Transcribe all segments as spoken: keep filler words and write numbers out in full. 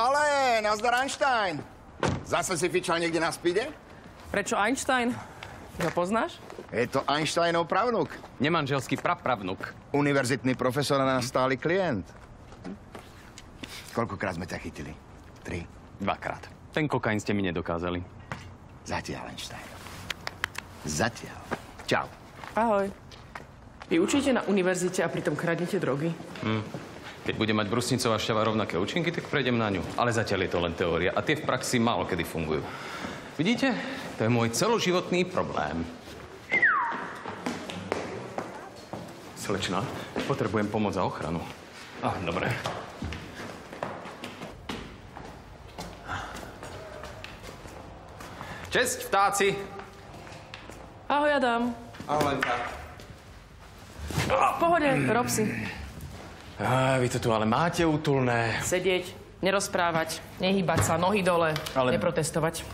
Ale, nazdar Einstein. Zase si fičal niekde na spide? Prečo Einstein? Ty ho poznáš? Je to Einsteinov pravnuk. Nemanželský prapravnuk. Univerzitný profesor a náš stály klient. Koľkokrát sme ťa chytili? Tri? Dvakrát. Ten kokain ste mi nedokázali. Zatiaľ, Einstein. Zatiaľ. Čau. Ahoj. Vy učíte na univerzite a pritom kradnete drogy? Hm. Keď bude mať brusnicová šťava rovnaké účinky, tak prejdem na ňu. Ale zatiaľ je to len teória a tie v praxi málo kedy fungujú. Vidíte? To je môj celoživotný problém. Slečna, potrebujem pomoc a ochranu. Ah, dobre. Česť, vtáci! Ahoj, Adam. Ahoj, Lenka. V pohode, rob si. Á, vy to tu ale máte útulné. Sedieť, nerozprávať, nehýbať sa, nohy dole, Ale- neprotestovať.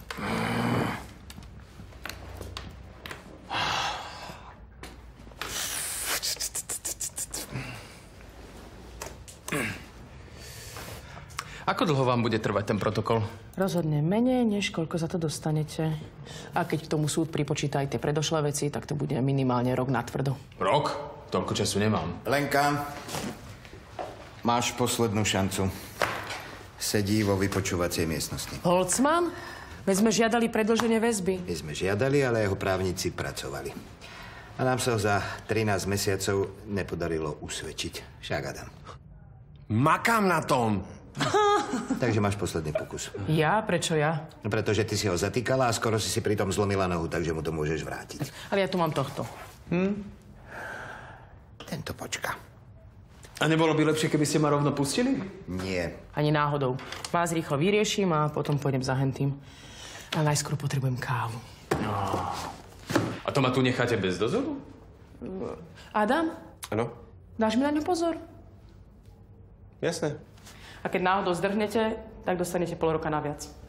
Ako dlho vám bude trvať ten protokol? Rozhodne menej, než koľko za to dostanete. A keď k tomu súd pripočíta aj tie predošlé veci, tak to bude minimálne rok natvrdo. Rok? Toľko času nemám. Lenka, máš poslednú šancu. Sedí vo vypočúvacej miestnosti. Holcman? Veď sme žiadali predĺženie väzby. My sme žiadali, ale jeho právnici pracovali. A nám sa ho za trinásť mesiacov nepodarilo usvedčiť. Však, Adam. Makám na tom. Takže máš posledný pokus. Ja? Prečo ja? No, pretože ty si ho zatýkala a skoro si si pritom zlomila nohu, takže mu to môžeš vrátiť. Ale ja tu mám tohto. Tento počka. A nebolo by lepšie, keby ste ma rovno pustili? Nie. Ani náhodou. Vás rýchlo vyrieším a potom pôjdem za hentým. Ale najskôr potrebujem kávu. A to ma tu necháte bez dozoru? Adam? Áno, Dáš mi na ňu pozor? jasné. A keď náhodou zdrhnete, tak dostanete pol roka naviac.